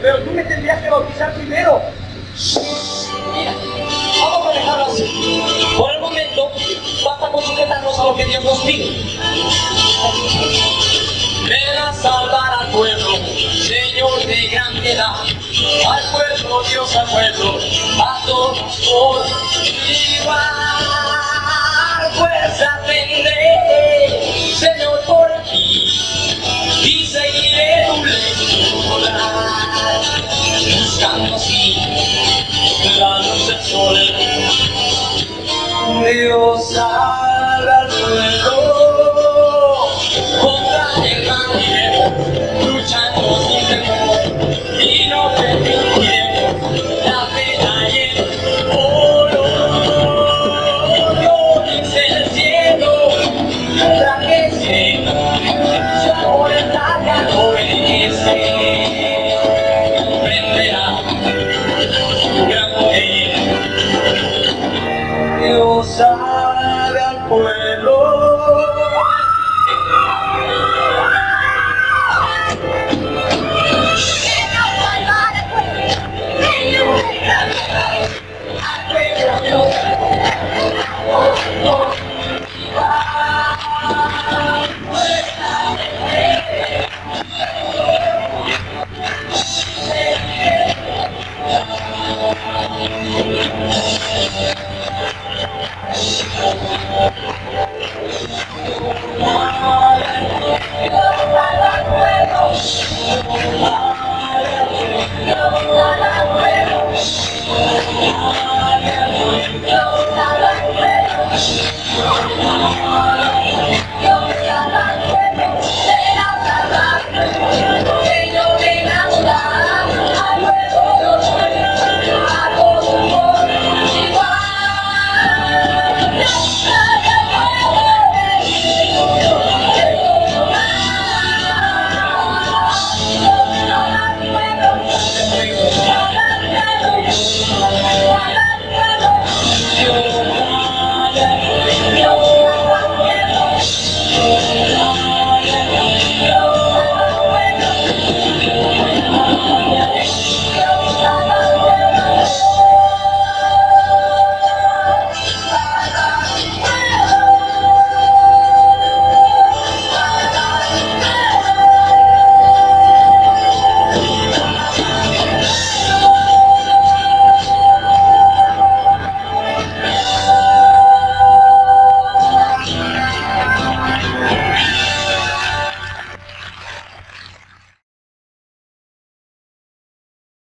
Pero tú me tendrías que bautizar primero. Mira, vamos a dejarlo así. Por el momento, basta con sujetarnos a lo que Dios nos pide. Ven a salvar al pueblo, Señor de gran piedad. Al pueblo, Dios al pueblo, a todos por igual. Fuerza tendré, Señor, por ti, y seguiré tu lectura, buscando así la luz del sol. Dios salva al pueblo contra el mal, luchando sin temor, y no permitiremos la pena y el dolor. Dios dice el cielo, la que se su amor está que obedece, prenderá su gran poder. Dios